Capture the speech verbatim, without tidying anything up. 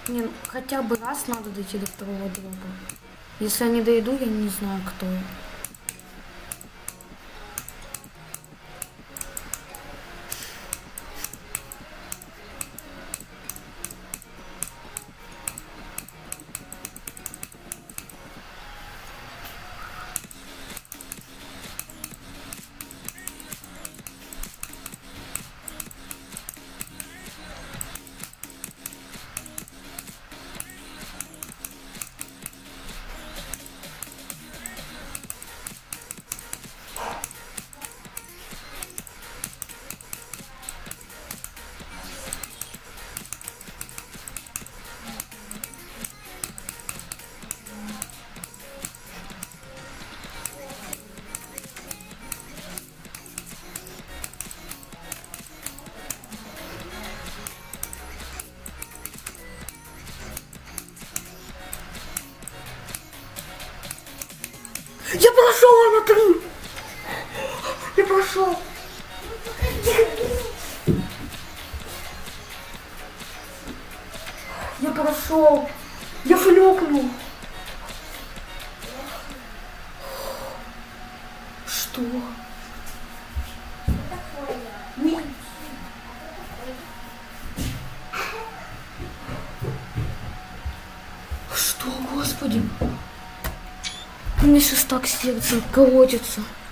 Не, ну, хотя бы раз надо дойти до второго дропа. Если я не дойду, я не знаю, кто я. Я прошел на три! Я прошел! Я прошел! Я флёкнул! Что? Что, Господи? У меня сейчас так сердце колотится.